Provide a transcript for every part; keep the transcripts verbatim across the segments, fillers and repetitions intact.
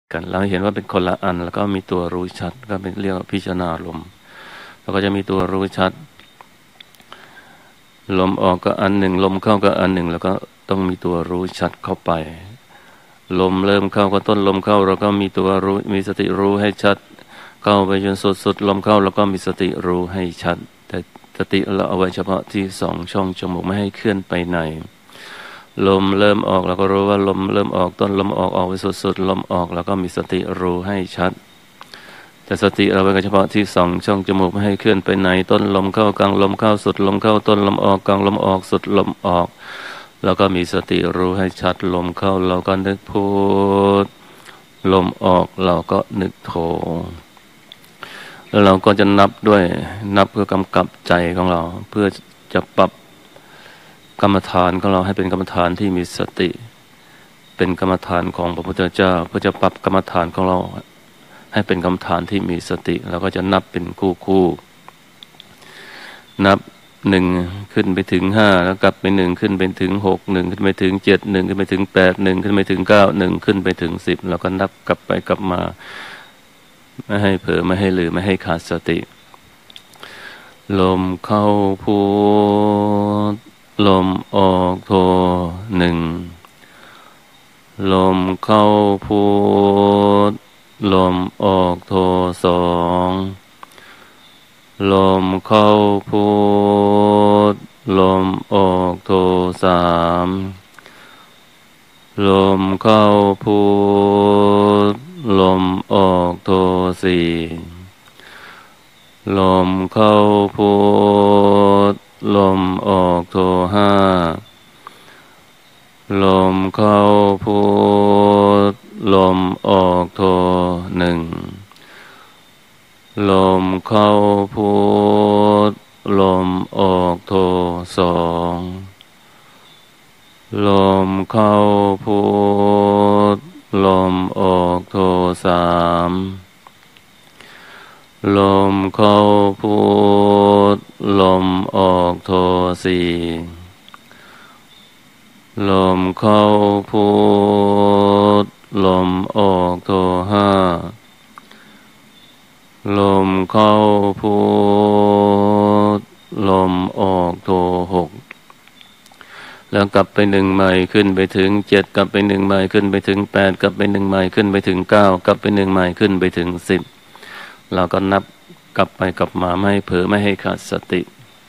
กันเราเห็นว่าเป็นคนละอันแล้วก็มีตัวรู้ชัดก็เป็นเรียกว่าพิจารณาลมแล้วก็จะมีตัวรู้ชัดลมออกก็อันหนึ่งลมเข้าก็อันหนึ่งแล้วก็ต้องมีตัวรู้ชัดเข้าไปลมเริ่มเข้าก็ต้นลมเข้าเราก็มีตัวรู้มีสติรู้ให้ชัดเข้าไปจนสุดสุดลมเข้าแล้วก็มีสติรู้ให้ชัดแต่สติเราเอาไว้เฉพาะที่สองช่องจมูกไม่ให้เคลื่อนไปไหนลมเริ่มออกเราก็รู้ว่าลมเริ่มออกต้นลมออกออกไปสุดๆลมออกแล้วก็มีสติรู้ให้ชัดแต่สติเราไว้เฉพาะที่สองช่องจมูกไม่ให้เคลื่อนไปไหนต้นลมเข้ากลางลมเข้าสุดลมเข้าต้นลมออกกลางลมออกสุดลมออกแล้วก็มีสติรู้ให้ชัดลมเข้าเราก็นึกพุทลมออกเราก็นึกโธแล้วเราก็จะนับด้วยนับเพื่อกำกับใจของเราเพื่อจะปรับกรรมฐานของเราให้เป็นกรรมฐานที่มีสติเป็นกรรมฐานของพระพุทธเจ้าเพื่อจะปรับกรรมฐานของเราให้เป็นกรรมฐานที่มีสติเราก็จะนับเป็นคู่คู่นับหนึ่งขึ้นไปถึงห้าแล้วกลับไปหนึ่งขึ้นไปถึงหกหนึ่งขึ้นไปถึงเจ็ดหนึ่งขึ้นไปถึงแปดหนึ่งขึ้นไปถึงเก้าหนึ่งขึ้นไปถึงสิบแล้วก็นับกลับไปกลับมาไม่ให้เผลอไม่ให้ลืมไม่ให้ขาดสติลมเข้าพุทลมออกโธหนึ่งลมเข้าพุทลมออกโธสองลมเข้าพุทลมออกโธสามลมเข้าพุทลมออกโธสี่ลมเข้าพุทลมออกโธห้าลมเข้าพุทลมออกโธหนึ่งลมเข้าพุทลมออกโธสองลมเข้าพุทลมออกโธสามลมเข้าพุทลมออกโธสี่ลมเข้าพุทลมออกโธห้าลมเข้าพุทลมออกโธหกแล้วกลับไปหนึ่งใหม่ขึ้นไปถึงเจ็ดกลับไปหนึ่งใหม่ขึ้นไปถึงแปดกลับไปหนึ่งใหม่ขึ้นไปถึงเก้ากลับไปหนึ่งใหม่ขึ้นไปถึงสิบเราก็นับกลับไปกลับมาไม่ให้เผลอไม่ให้ขาดสติ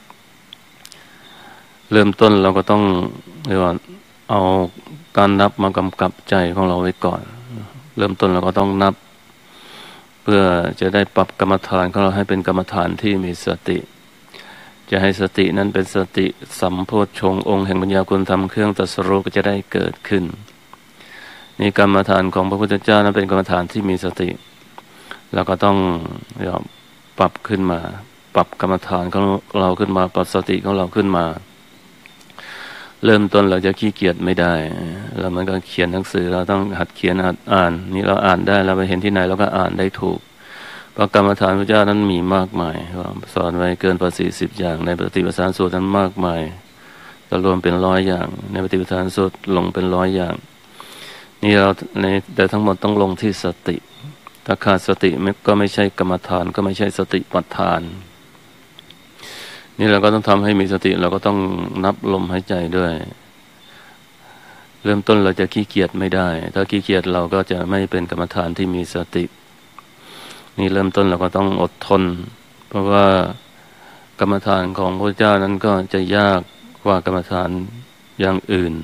เริ่มต้นเราก็ต้องเรียกว่าเอาการนับมากำกับใจของเราไว้ก่อนเริ่มต้นเราก็ต้องนับเพื่อจะได้ปรับกรรมฐานของเราให้เป็นกรรมฐานที่มีสติจะให้สตินั้นเป็นสติสัมโพชฌงค์องค์แห่งปัญญาคุณธรรมเครื่องตรัสรู้ก็จะได้เกิดขึ้นนี่กรรมฐานของพระพุทธเจ้านั้นเป็นกรรมฐานที่มีสติเราก็ต้องปรับขึ้นมาปรับกรรมฐานของเราขึ้นมาปรับสติของเราขึ้นมาเริ่มต้นเราจะขี้เกียจไม่ได้เรามันก็เขียนหนังสือเราต้องหัดเขียนหัดอ่านนี่เราอ่านได้เราไปเห็นที่ไหนเราก็อ่านได้ถูกเพราะกรรมฐานพระเจ้านั้นมีมากมายสอนไว้เกินกว่าสี่สิบอย่างในปฏิปทานสูตรนั้นมากมายก็รวมเป็นร้อยอย่างในปฏิปทานสูตรลงเป็นร้อยอย่างนี่เราในแต่ทั้งหมดต้องลงที่สติถ้าขาดสติก็ไม่ใช่กรรมฐานก็ไม่ใช่สติปัฏฐานนี่เราก็ต้องทำให้มีสติเราก็ต้องนับลมหายใจด้วยเริ่มต้นเราจะขี้เกียจไม่ได้ถ้าขี้เกียจเราก็จะไม่เป็นกรรมฐานที่มีสตินี่เริ่มต้นเราก็ต้องอดทนเพราะว่ากรรมฐานของพระเจ้านั้นก็จะยากกว่ากรรมฐานอย่างอื่น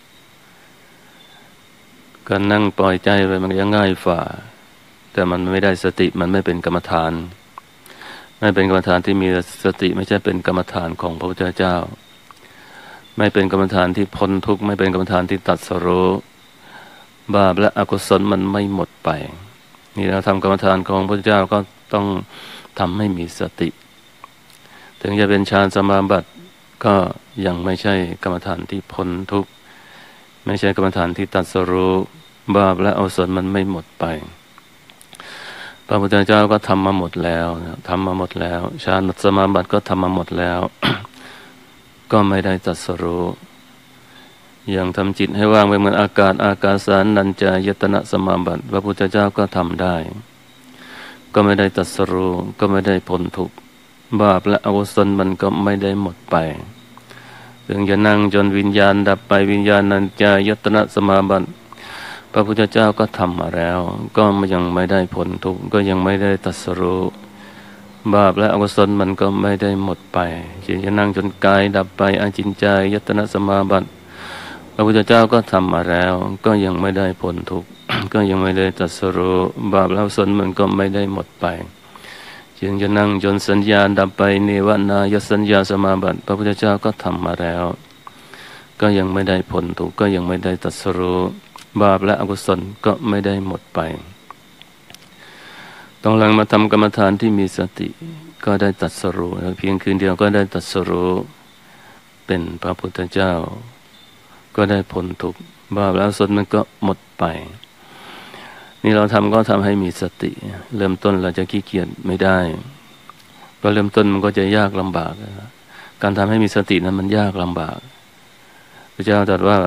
การนั่งปล่อยใจไปมันยังง่ายฝ่าแต่มันไม่ได้สติมันไม่เป็นกรรมฐานไม่เป็นกรรมฐานที่มีสติไม่ใช่เป็นกรรมฐานของพระพุทธเจ้าไม่เป็นกรรมฐานที่พ้นทุกข์ไม่เป็นกรรมฐานที่ตรัสรู้บาปและอกุศลมันไม่หมดไปนี่เราทำกรรมฐานของพระพุทธเจ้าก็ต้องทำให้มีสติถึงจะเป็นฌานสมาบัติก็ยังไม่ใช่กรรมฐานที่พ้นทุกข์ไม่ใช่กรรมฐานที่ตรัสรู้บาปและอกุศลมันไม่หมดไปพระพุทธเจ้าก็ทำมาหมดแล้วทำมาหมดแล้วฌานสมาบัติก็ทำมาหมดแล้ว ก็ไม่ได้ตรัสรู้อย่างทำจิตให้ว่างไปเหมือนอากาศอากาสานัญจายตนะสมาบัติพระพุทธเจ้าก็ทำได้ก็ไม่ได้ตรัสรู้ก็ไม่ได้พ้นทุกข์บาปและอกุศลมันก็ไม่ได้หมดไปถึงจะนั่งจนวิญญาณดับไปวิญญาณัญจายตนะสมาบัติพระพุทธเจ้าก็ทำมาแล้วก็ยังไม่ได้พ้นทุกข์ก็ยังไม่ได้ตรัสรู้บาปและอกุศลมันก็ไม่ได้หมดไปจึงจะนั่งจนกายดับไปอจินจายตนะสมาบัติพระพุทธเจ้าก็ทำมาแล้วก็ยังไม่ได้พ้นทุกข์ ก็ยังไม่ได้ตรัสรู้บาปและอกุศลมันก็ไม่ได้หมดไปจึงจะนั่งจนสัญญาดับไปเนวานายสัญญาสมาบัติพระพุทธเจ้าก็ทำมาแล้วก็ยังไม่ได้พ้นทุกข์ก็ยังไม่ได้ตรัสรู้บาปและอกุศลก็ไม่ได้หมดไปต้องหลังมาทำกรรมฐานที่มีสติก็ได้ตรัสรู้เพียงคืนเดียวก็ได้ตรัสรู้เป็นพระพุทธเจ้าก็ได้พ้นทุกข์บาปและอกุศลมันก็หมดไปนี่เราทำก็ทำให้มีสติเริ่มต้นเราจะขี้เกียจไม่ได้ก็เริ่มต้นมันก็จะยากลำบากการทำให้มีสตินั้นมันยากลำบากพระเจ้าตรัสว่า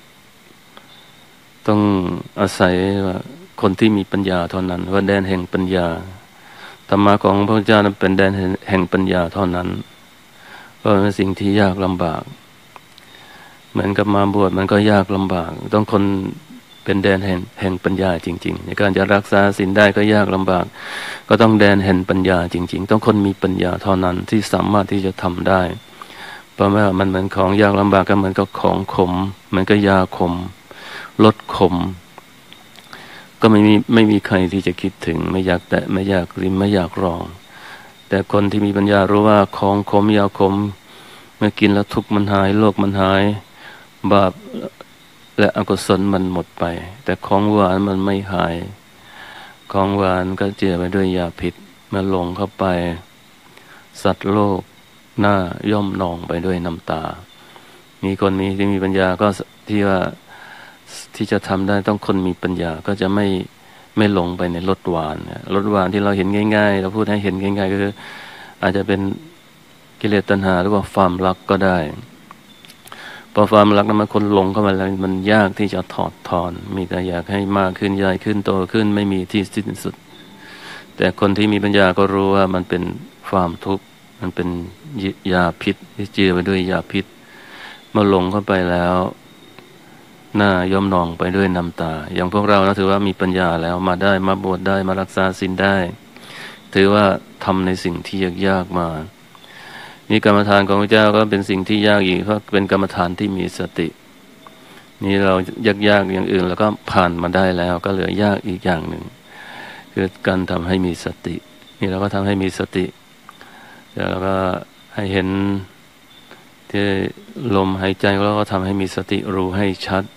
ต้องอาศัยว่าคนที่มีปัญญาเท่านั้นว่าแดนแห่งปัญญาธรรมะของพระพุทธเจ้านั้นเป็นแดนแห่งปัญญาเท่านั้นเพราะเป็นสิ่งที่ยากลำบากเหมือนกับมาบวชมันก็ยากลำบากต้องคนเป็นแดนแห่งแห่งปัญญาจริงๆในการจะรักษาศีลได้ก็ยากลำบากก็ต้องแดนแห่งปัญญาจริงๆต้องคนมีปัญญาเท่านั้นที่สามารถที่จะทำได้เพราะว่ามันเหมือนของยากลำบากก็เหมือนกับของขมเหมือนกับยาขมลดขมก็ไม่มีไม่มีใครที่จะคิดถึงไม่อยากแตะไม่อยากริมไม่อยากลองแต่คนที่มีปัญญารู้ว่าของขมยาขมเมื่อกินแล้วทุกข์มันหายโลกมันหายบาปและอกุศลมันหมดไปแต่ของหวานมันไม่หายของหวานก็เจือไปด้วยยาพิษเมื่อหลงเข้าไปสัตว์โลกหน้าย่อมนองไปด้วยน้ำตามีคนมีที่มีปัญญาก็ที่ว่าที่จะทำได้ต้องคนมีปัญญาก็จะไม่ไม่หลงไปในรสหวานรสหวานที่เราเห็นง่ายๆเราพูดให้เห็นง่ายๆก็คืออาจจะเป็นกิเลสตัณหาหรือว่าความรักก็ได้พอความรักนั้นมันคนหลงเข้ามาแล้วมันยากที่จะถอดถอนมีแต่อยากให้มากขึ้นใหญ่ขึ้นโตขึ้นไม่มีที่สิ้นสุดแต่คนที่มีปัญญาก็รู้ว่ามันเป็นความทุกข์มันเป็นยาพิษที่เจือไปด้วยยาพิษเมื่อหลงเข้าไปแล้วหน้าย่อมนองไปด้วยน้ำตาอย่างพวกเรานะถือว่ามีปัญญาแล้วมาได้มาบวชได้มารักษาศีลได้ถือว่าทำในสิ่งที่ยากๆมานี่กรรมฐานของพระเจ้าก็เป็นสิ่งที่ยากอีกเพราะเป็นกรรมฐานที่มีสตินี่เรายากๆอย่างอื่นแล้วก็ผ่านมาได้แล้วก็เหลือยากอีกอย่างหนึ่งคือการทำให้มีสตินี่เราก็ทำให้มีสติแล้วก็ให้เห็นที่ลมหายใจแล้วก็ทำให้มีสติรู้ให้ชัด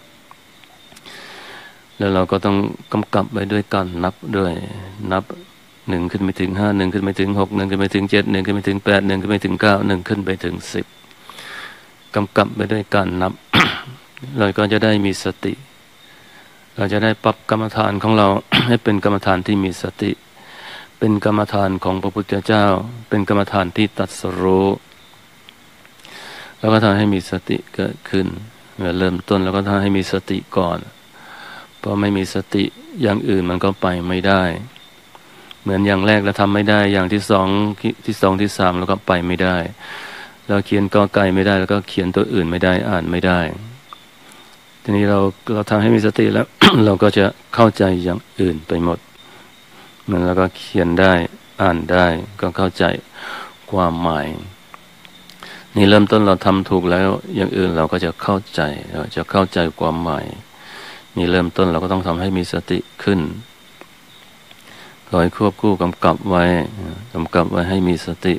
แล้วเราก็ต้องกำกับไปด้วยการนับด้วยนับหนึ่งขึ้นไปถึงห้าหนึ่งขึ้นไปถึงหกหนึ่งขึ้นไปถึงเจ็ดหนึ่งขึ้นไปถึงแปดหนึ่งขึ้นไปถึงเก้าหนึ่งขึ้นไปถึงสิบกำกับไปด้วยการนับ เราก็จะได้มีสติเราจะได้ปรับกรรมฐานของเรา ให้เป็นกรรมฐานที่มีสติเป็นกรรมฐานของพระพุทธเจ้าเป็นกรรมฐานที่ตรัสรู้แล้วก็ทำให้มีสติเกิดขึ้นเมื่อเริ่มต้นแล้วก็ทำให้มีสติก่อนเพราะไม่มีสติอย่างอื่นมันก็ไปไม่ได้เหมือนอย่างแรกเราทำไม่ได้อย่างที่สองที่สองที่สามเราก็ไปไม่ได้เราเขียนกอไก่ไม่ได้แล้วก็เขียนตัวอื่นไม่ได้อ่านไม่ได้ทีนี้เราเราทำให้มีสติแล้ว เราก็จะเข้าใจอย่างอื่นไปหมดเหมือนเราก็เขียนได้อ่านได้ก็เข้าใจความหมายนี่เริ่มต้นเราทำถูกแล้วอย่างอื่นเราก็จะเข้าใจเราจะเข้าใจความหมายนี่เริ่มต้นเราก็ต้องทำให้มีสติขึ้นคอยควบคู่กำกับไว้กำกับไว้ให้มีสติ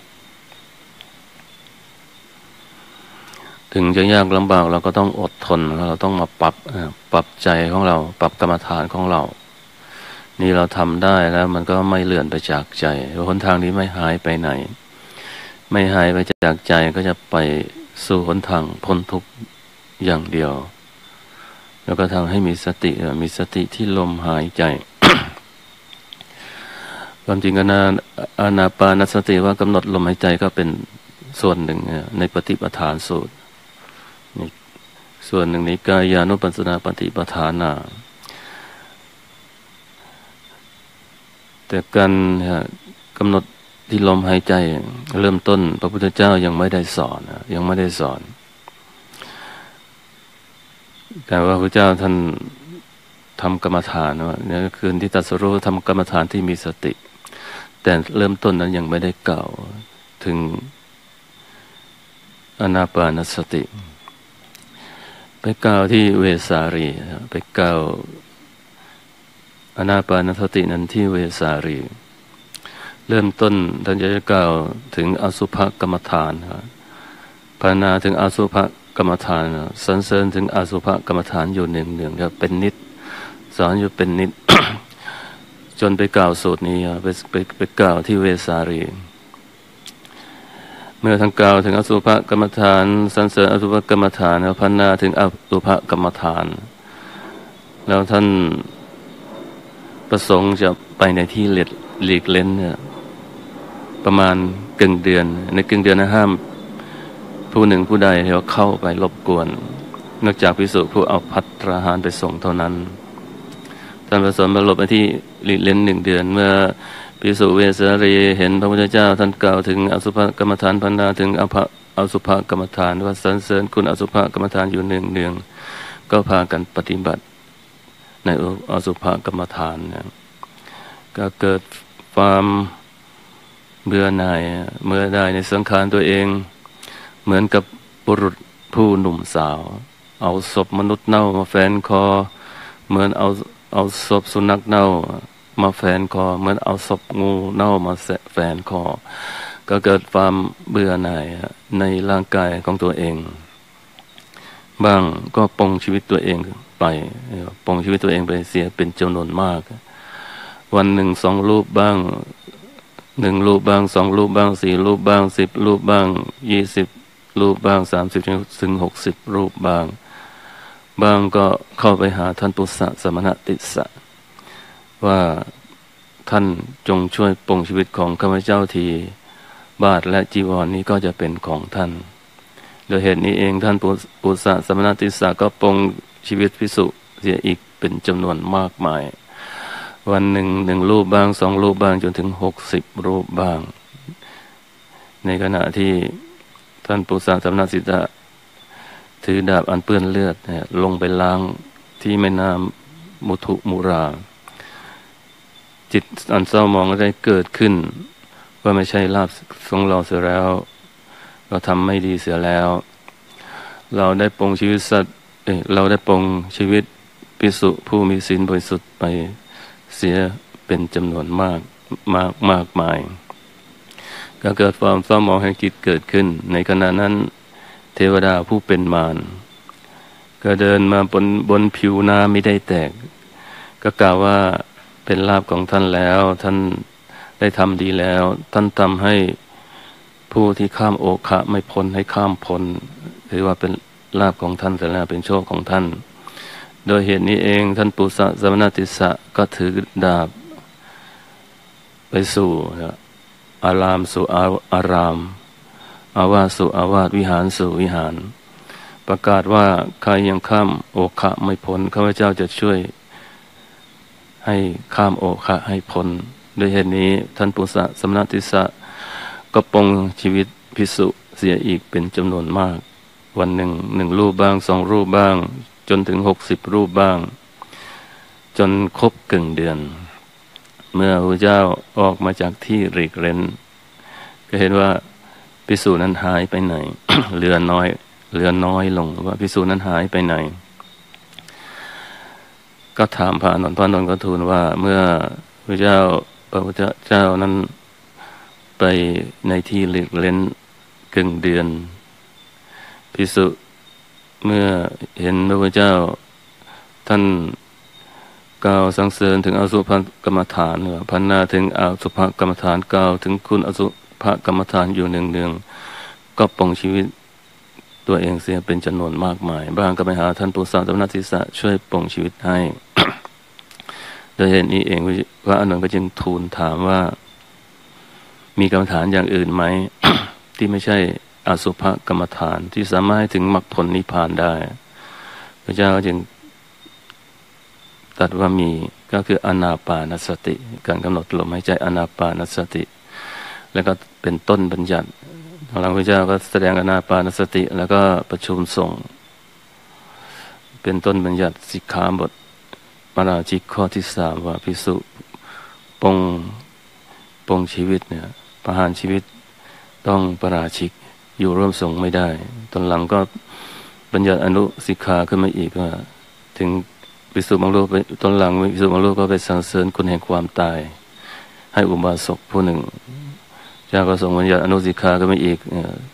ถึงจะยากลำบากเราก็ต้องอดทนเราต้องมาปรับปรับใจของเราปรับกรรมฐานของเรานี่เราทำได้แล้วมันก็ไม่เลื่อนไปจากใจหนทางนี้ไม่หายไปไหนไม่หายไปจากใจก็จะไปสู่หนทางพ้นทุกข์อย่างเดียวแล้วก็ทำให้มีสติมีสติที่ลมหายใจ ความจริงก็นาอานาปานสติว่ากำหนดลมหายใจก็เป็นส่วนหนึ่งในปฏิปทานสูตรนี่ส่วนหนึ่งในกายานุปัสสนาปฏิปทานาแต่การกำหนดที่ลมหายใจเริ่มต้นพระพุทธเจ้ายังไม่ได้สอนยังไม่ได้สอนแต่ว่าพระเจ้าท่านทำกรรมฐานว่าเนี่ยคืนที่ตรัสรู้ทำกรรมฐานที่มีสติแต่เริ่มต้นนั้นยังไม่ได้กล่าวถึงอานาปานสติไปกล่าวที่เวสาลีไปกล่าวอานาปานสตินั้นที่เวสาลีเริ่มต้นท่านจะกล่าวถึงอสุภกรรมฐานพรรณนาถึงอสุภกรรมฐานสรรเสริญถึงอสุภกรรมฐานอยู่หนึ่งหนึ่งครับเป็นนิดสอนอยู่เป็นนิด จนไปกล่าวสูตรนี้ไปไปไปกล่าวที่เวสาลีเมื่อท่านกล่าวถึงอสุภกรรมฐานสรรเสริญอสุภกรรมฐานแล้วพรรณนาถึงอสุภกรรมฐานแล้วท่านประสงค์จะไปในที่หลีกเล้นเนี่ยประมาณกึ่งเดือนในกึ่งเดือนนะห้ามผู้หนึ่งผู้ใดที่เข้าไปรบกวนนอกจากภิกษุผู้เอาภัตตาหารไปส่งเท่านั้นท่านประสงค์มาหลบไปที่หลีกเล้นหนึ่งเดือนเมื่อภิกษุเวสาลีเห็นพระพุทธเจ้าท่านกล่าวถึงอสุภกรรมฐานพรรณนาถึงอภอสุภกรรมฐานว่าสรรเสริญคุณอสุภกรรมฐานอยู่หนึ่งเดือนก็พากันปฏิบัติในอสุภกรรมฐานเนี่ยก็เกิดความเบื่อหน่ายเมื่อได้ในสังขารตัวเองเหมือนกับบุรุษผู้หนุ่มสาวเอาศพมนุษย์เน่ามาแฝงคอเหมือนเอาเอาศพสุนัขเน่ามาแฝงคอเหมือนเอาศพงูเน่ามาแฝงคอก็เกิดความเบื่อหน่ายในร่างกายของตัวเองบ้างก็ปลงชีวิตตัวเองไปปลงชีวิตตัวเองไปเสียเป็นจำนวนมากวันหนึ่งสองรูปบ้างหนึ่งรูปบ้างสองรูปบ้างสี่รูปบ้างสิบรูปบ้างยี่สิบรูปบ้างสามสิบถึงหกสิบรูปบ้างบางก็เข้าไปหาท่านปุษสะสมณติสสะว่าท่านจงช่วยปลงชีวิตของข้าพเจ้าทีบาทและจีวร นี้ก็จะเป็นของท่านโดยเหตุนี้เองท่านปุษสะสมณติสสะก็ปลงชีวิตภิกษุเสียอีกเป็นจำนวนมากมายวันหนึ่งหนึ่งรูปบ้างสองรูปบ้างจนถึงหกสิบรูปบ้างในขณะที่ท่านปุษสะสมณติสสะถือดาบอันเปื้อนเลือดเนี่ยลงไปล้างที่แม่น้ำมุทุมุราจิตอันเศร้าหมองก็ได้เกิดขึ้นว่าไม่ใช่ลาภของเราเสียแล้วเราทำไม่ดีเสียแล้วเราได้ปลงชีวิตสัตว์เอ้ยเราได้ปลงชีวิตภิกษุผู้มีศีลบริสุทธิ์ไปเสียเป็นจำนวนมากมากมากมายก็เกิดความเศร้าหมองแห่งจิตเกิดขึ้นในขณะนั้นเทวดาผู้เป็นมารก็เดินมาบนบนผิวน้ำไม่ได้แตกก็กล่าวว่าเป็นลาภของท่านแล้วท่านได้ทำดีแล้วท่านทำให้ผู้ที่ข้ามโอคะไม่พ้นให้ข้ามพ้นถือว่าเป็นลาภของท่านแต่แล้วเป็นโชคของท่านโดยเหตุนี้เองท่านปุษสะสมณติสสะก็ถือดาบไปสู่อารามสู่อารามอาวาสสู่อาวาสวิหารสู่วิหารประกาศว่าใครยังข้ามโอคะไม่พ้นข้าพเจ้าจะช่วยให้ข้ามโอคะให้พ้นโดยเหตุนี้ท่านปุษสะสมณติสสะก็ปลงชีวิตภิกษุเสียอีกเป็นจำนวนมากวันหนึ่งหนึ่งรูปบ้างสองรูปบ้างจนถึงหกสิบรูปบ้างจนครบกึ่งเดือนเมื่อพระเจ้าออกมาจากที่หลีกเร้นก็เห็นว่าภิกษุนั้นหายไปไหน เหลือน้อยเหลือน้อยลงว่าภิกษุนั้นหายไปไหนก็ถามพระอานนท์พระอานนท์ก็ทูลว่าเมื่อพระเจ้าพระพุทธเจ้านั้นไปในที่หลีกเร้นกึ่งเดือนภิกษุเมื่อเห็นพระพุทธเจ้าท่านกล่าวสรรเสริญถึงอสุภกรรมฐานพรรณนาถึงอสุภกรรมฐานกล่าวถึงคุณอสุภกรรมฐานอยู่หนึ่งเดือนก็ปลงชีวิตตัวเองเสียเป็นจำนวนมากมายบ้างก็ไปหาท่านปุษสะสมณติสสะช่วยปลงชีวิตให้ โดยเหตุนี้เองพระอานนท์ก็จึงทูลถามว่ามีกรรมฐานอย่างอื่นไหม ที่ไม่ใช่อสุภกรรมฐานที่สามารถถึงมรรคผลนิพพานได้พระเจ้าจึงตรัสว่ามีก็คืออานาปานสติการกำหนดลมหายใจอานาปานสติแล้วก็เป็นต้นบัญญัติหลังพระเจ้าก็แสดงอานาปานสติแล้วก็ประชุมสงฆ์เป็นต้นบัญญัติสิกขาบทปาราชิกข้อที่สามว่าภิกษุปงปงชีวิตเนี่ยประหารชีวิตต้องปราชิกอยู่ร่วมสงฆ์ไม่ได้ตอนหลังก็บัญญัติอนุสิกขาขึ้นมาอีกว่าถึงภิกษุบางรูปตอนหลังภิกษุบางรูปก็ไปสรรเสริญคุณแห่งความตายให้อุบาสกผู้หนึ่งเจ้าก็ทรงบัญญัติอนุสิกขาขึ้นมาอีก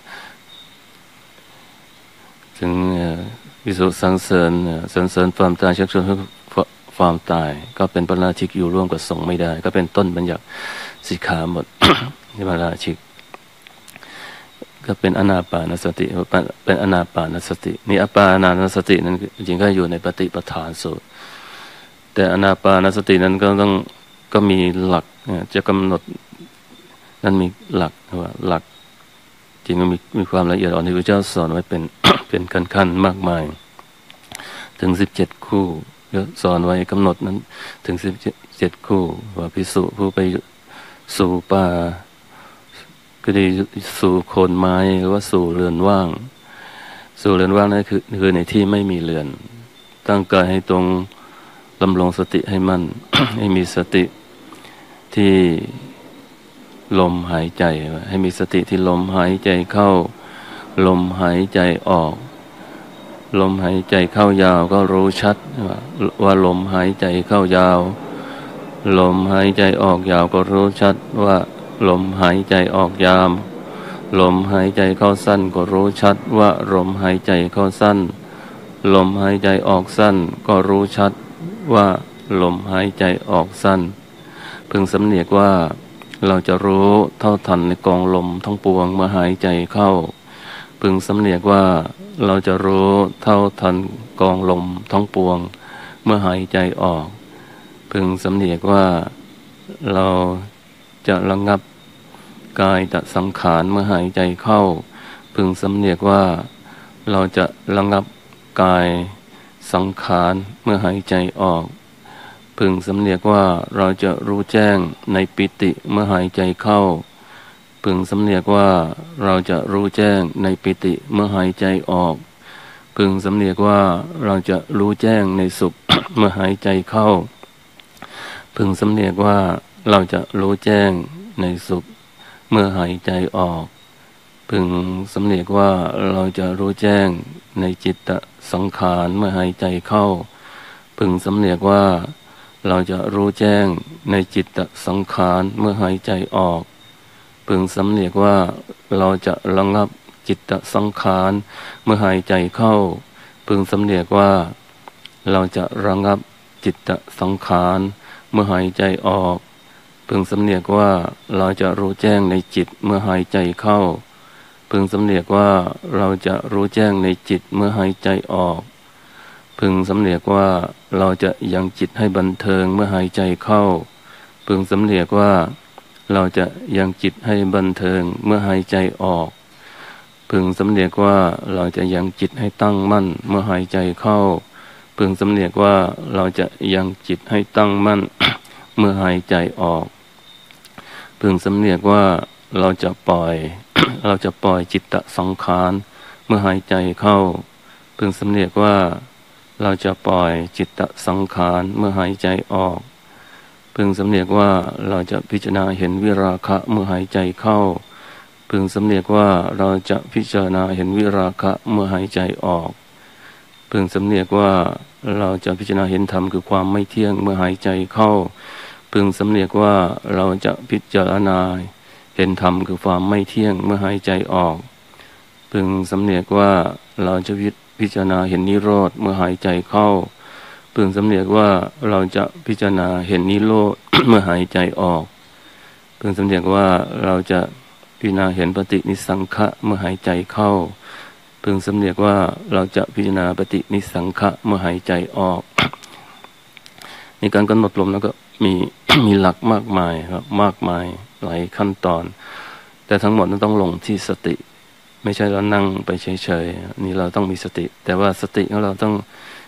ถึงภิกษุสรรเสริญสรรเสริญความตายชักชวนให้ความตายก็เป็นปราชิกอยู่ร่วมกับสงฆ์ไม่ได้ก็เป็นต้นบัญญัติสิกขาหมด นี่ปราชิกก็เป็นอนาปานสติเป็นอนาปานสตินี่อปานานสตินั้นจริงๆก็อยู่ในปฏิปทานสูตรแต่อนาปานสตินั้นก็ต้องก็มีหลักจะกำหนดนั้นมีหลักว่าหลักจริงมันมีมีความละเอียดอ่อนที่พระเจ้าสอนไว้เป็น เป็นขั้นๆมากมายถึงสิบเจ็ดคู่สอนไว้กำหนดนั้นถึงสิบเจ็ดคู่ว่าภิกษุผู้ไปสู่ป่าก็ได้สู่โคนไม้หรือว่าสู่เรือนว่างสู่เรือนว่างนั่นคือคือในที่ไม่มีเรือนตั้งกายให้ตรงดำรงสติให้มั่น ให้มีสติที่ลมหายใจให้มีสติที่ลมหายใจเข้าลมหายใจออกลมหายใจเข้ายาวก็รู้ชัดว่าลมหายใจเข้ายาวลมหายใจออกยาวก็รู้ชัดว่าลมหายใจออกยาวลมหายใจเข้าสั้นก็รู้ชัดว่าลมหายใจเข้าสั้นลมหายใจออกสั้นก็รู้ชัดว่าลมหายใจออกสั้นพึงสำเนียกว่าเราจะรู้เท่าทันในกองลมทั้งปวงเมื่อหายใจเข้าพึงสำเนียกว่าเราจะรู้เท่าทันกองลมทั้งปวงเมื่อหายใจออกพึงสำเนียกว่าเราจะระงับกายตสังขารเมื่อหายใจเข้าพึงสำเนียกว่าเราจะระงับกายสังขารเมื่อหายใจออกพึงสำเนียกว่าเราจะรู้แจ้งในปิติเมื่อหายใจเข้าพึงสำเนียกว่าเราจะรู้แจ้งในปิติเมื่อหายใจออกพึงสำเนียกว่าเราจะรู้แจ้งในสุข เมื่อหายใจเข้าพึงสำเนียกว่าเราจะรู้แจ้งในสุขเมื่อหายใจออกพึงสำเนียกว่าเราจะรู้แจ้งในจิตตสังขารเมื่อหายใจเข้าพึงสำเนียกว่าเราจะรู้แจ้งในจิตตสังขารเมื่อหายใจออกพึงสำเนียกว่าเราจะระงับจิตตสังขารเมื่อหายใจเข้าพึงสำเนียกว่าเราจะระงับจิตตสังขารเมื่อหายใจออกพึงสำเนียกว่าเราจะรู้แจ้งในจิตเมื่อหายใจเข้าพึงสำเนียกว่าเราจะรู้แจ้งในจิตเมื่อหายใจออกพึงสำเนียกว่าเราจะยังจิตให้บันเทิงเมื่อหายใจเข้าพึงสำเนียกว่าเราจะยังจิตให้บันเทิงเมื่อหายใจออกพึงสำเนียกว่าเราจะยังจิตให้ตั้งมั่นเมื่อหายใจเข้าพึงสำเนียกว่าเราจะยังจิตให้ตั้งมั่น เมื่อหายใจออกพึงสำเนียกว่าเราจะปล่อย เราจะปล่อยจิตตสังขารเมื่อหายใจเข้าพึงสำเนียกว่าเราจะปล่อยจิตตสังขารเมื่อหายใจออกพึงสำเนียกว่าเราจะพิจารณาเห็นวิราคะเมื่อหายใจเข้าพึงสำเนียกว่าเราจะพิจารณาเห็นวิราคะเมื่อหายใจออกพึงสำเนียกว่าเราจะพิจารณาเห็นธรรมคือความไม่เที่ยงเมื่อหายใจเข้าพึงสำเนียกว่าเราจะพิจารณาเห็นธรรมคือความไม่เที่ยงเมื่อหายใจออกพึงสำเนียกว่าเราจะพิจารณาเห็นนิโรธเมื่อหายใจเข้าพึงสำเนียกว่าเราจะพิจารณาเห็นนิโรธ เมื่อหายใจออกพึงสำเนียกว่าเราจะพิจารณาเห็นปฏินิสังขะเมื่อหายใจเข้าพึงสำเนียกว่าเราจะพิจารณาปฏินิสังขะเมื่อหายใจออก ในการกำหนดลมแล้วก็มี มีหลักมากมายครับมากมายหลายขั้นตอนแต่ทั้งหมดนั้นต้องลงที่สติไม่ใช่เรานั่งไปเฉยๆนี่เราต้องมีสติแต่ว่าสติของเราต้อง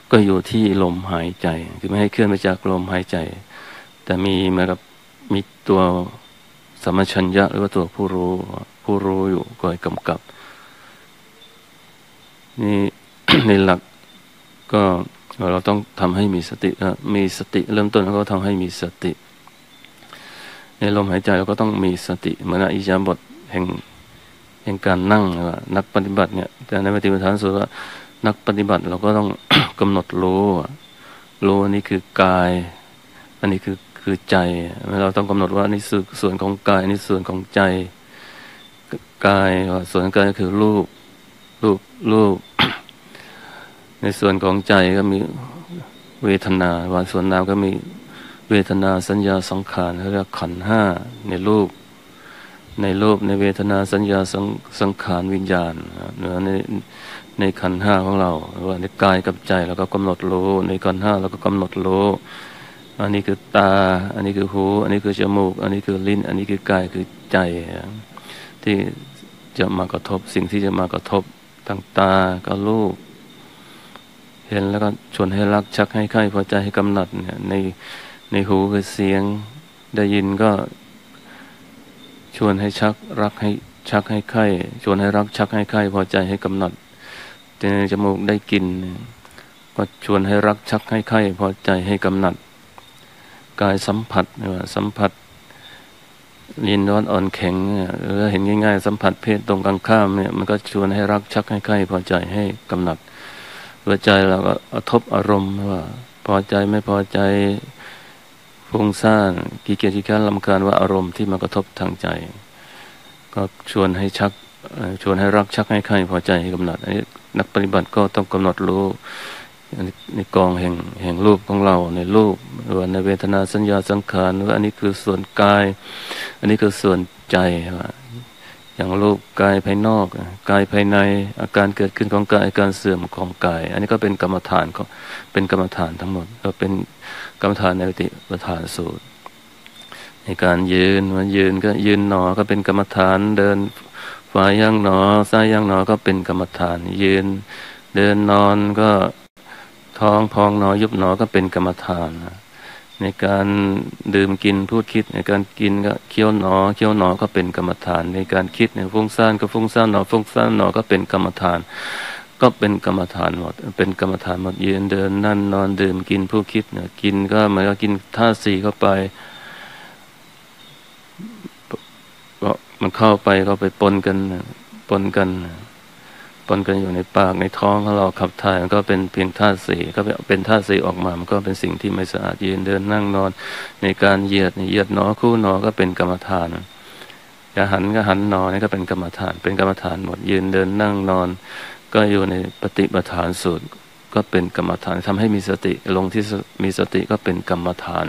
ก็อยู่ที่ลมหายใจคือไม่ให้เคลื่อนไปจากลมหายใจแต่มีเหมือนกับมีตัวสัมปชัญญะหรือว่าตัวผู้รู้ผู้รู้อยู่คอยกำกับนี่ ในหลักก็เราต้องทำให้มีสติมีสติเริ่มต้นแล้วก็ทำให้มีสติในลมหายใจเราก็ต้องมีสติเหมือนอิริยาบถแห่งแห่งการนั่งว่านักปฏิบัติเนี่ยแต่ในปฏิปทานสูตรว่านักปฏิบัติเราก็ต้อง กำหนดรู้รู้อันนี้คือกายอันนี้คือคือใจเราต้องกำหนดว่านี่ส่วนของกายนี่ส่วนของใจกายส่วนของกายก็คือรูปรูปรูป ในส่วนของใจก็มีเวทนาว่าส่วนนามก็มีเวทนาสัญญาสังขารเรียกขันธ์ห้าในรูปในรูปในเวทนาสัญญาสังสังขารวิญญาณเนื้อในในขันธ์ห้าของเราว่าในกายกับใจเราก็กำหนดรู้ในขันธ์ห้าเราก็กำหนดรู้อันนี้คือตาอันนี้คือหูอันนี้คือจมูกอันนี้คือลิ้นอันนี้คือกายคือใจที่จะมากระทบสิ่งที่จะมากระทบทางตาก็รูปเห็นแล้วก็ชวนให้รักชักให้ใคร่พอใจให้กำหนัดเนี่ยในในหูคือเสียงได้ยินก็ชวนให้ชักรักให้ชักให้ใคร่ชวนให้รักชักให้ใคร่พอใจให้กำหนัดในจมูกได้กลิ่นก็ชวนให้รักชักให้ใคร่พอใจให้กำหนัดกายสัมผัสว่าสัมผัสเย็นร้อนอ่อนแข็งหรือเห็นง่ายๆสัมผัสเพศตรงกันข้ามเนี่ยมันก็ชวนให้รักชักให้ใคร่พอใจให้กำหนัดหัวใจเราก็กระทบอารมณ์ว่าพอใจไม่พอใจฟุ้งซ่านขี้เกียจขี้ค้านรำคาญว่าอารมณ์ที่มากระทบทางใจก็ชวนให้ชักชวนให้รักชักให้ใคร่พอใจให้กำหนัดอันนี้นักปฏิบัติก็ต้องกำหนดรู้ในกองแห่งแห่งรูปของเราในรูปหรือในเวทนาสัญญาสังขารว่าอันนี้คือส่วนกายอันนี้คือส่วนใจว่าอย่างรูปกายภายนอกกายภายในอาการเกิดขึ้นของกายอาการเสื่อมของกายอันนี้ก็เป็นกรรมฐานก็เป็นกรรมฐานทั้งหมดก็เป็นกรรมฐานในปฏิปทานสูตรในการยืนวันยืนก็ยืนหนอก็เป็นกรรมฐานเดินฝ่ายย่างหนอซ้ายย่างหนอก็เป็นกรรมฐานยืนเดินนอนก็ท้องพองหนอยุบหนอก็เป็นกรรมฐานในการดื่มกินพูดคิดในการกินก็เคี้ยวหนอเคี้ยวหนอก็เป็นกรรมฐานในการคิดในฟุ้งซ่านก็ฟุ้งซ่านหนอฟุ้งซ่านหนอก็เป็นกรรมฐานก็เป็นกรรมฐานหมดเป็นกรรมฐานหมดยืนเดินนั่นนอนดื่มกินพูดคิดเนี่ยกินก็เหมือนกับกินธาตุสี่เข้าไปก็มันเข้าไปก็ไปปนกันปนกันปนกันอยู่ในปากในท้องของเราขับถ่ายมันก็เป็นเพียงธาตุสี่ก็เป็นธาตุสี่ออกมามันก็เป็นสิ่งที่ไม่สะอาดยืนเดินนั่งนอนในการเหยียดเหยียดหนอคู่หนอก็เป็นกรรมฐานจะหันก็หันหนอนี่ก็เป็นกรรมฐานเป็นกรรมฐานหมดยืนเดินนั่งนอนก็อยู่ในปฏิปทานสูตรก็เป็นกรรมฐานทำให้มีสติลงที่มีสติก็เป็นกรรมฐาน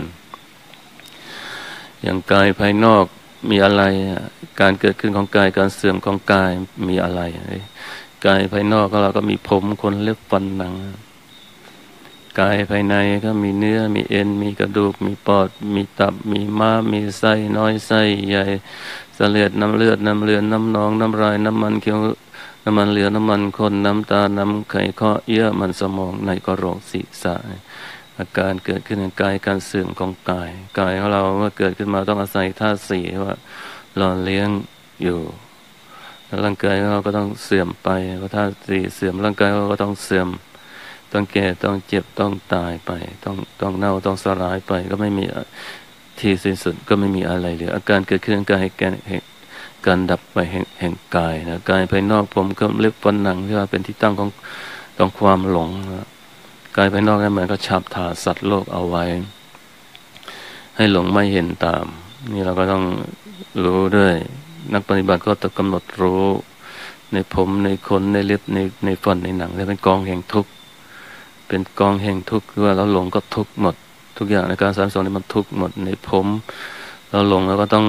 อย่างกายภายนอกมีอะไรการเกิดขึ้นของกายการเสื่อมของกายมีอะไรกายภายนอกก็เราก็มีผมขนเล็บฟันหนังกายภายในก็มีเนื้อมีเอ็นมีกระดูกมีปอดมีตับมีม้ามมีไส้น้อยไส้ใหญ่เสลดน้ำเลือดน้ำเลือดน้ำหนองน้ำลายน้ำมันเคี้ยวน้ำมันเหลือน้ำมันข้นน้ำตาน้ำไข่ข้อเยื่อมันสมองในกระโหลกศีรษะอาการเกิดขึ้นในกายการเสื่อมของกายกายของเราเมื่อเกิดขึ้นมาต้องอาศัยธาตุสี่ว่าหล่อเลี้ยงอยู่ร่างกายของเราก็ต้องเสื่อมไปเพราะธาตุสี่เสื่อมร่างกายเราก็ต้องเสื่อมต้องแก่ต้องเจ็บต้องตายไปต้องต้องเน่าต้องสลายไปก็ไม่มีที่สิ้นสุดก็ไม่มีอะไรเหลืออาการเกิดขึ้นในกายการดับไปแห่งแห่งกายนะกายภายนอกผมก็เล็บฟันหนังที่ว่าเป็นที่ตั้งของของความหลงกายภายนอกนั่นหมายก็ฉาบถาสัตว์โลกเอาไว้ให้หลงไม่เห็นตามนี่เราก็ต้องรู้ด้วยนักปฏิบัติก็ต้องกำหนดรู้ในผมในขนในเล็บในในฟันในหนังนี่เป็นกองแห่งทุกข์เป็นกองแห่งทุกข์คือว่าเราหลงก็ทุกข์หมดทุกอย่างในการสอนสอนนี่มันทุกข์หมดในผมเราหลงแล้วก็ต้อง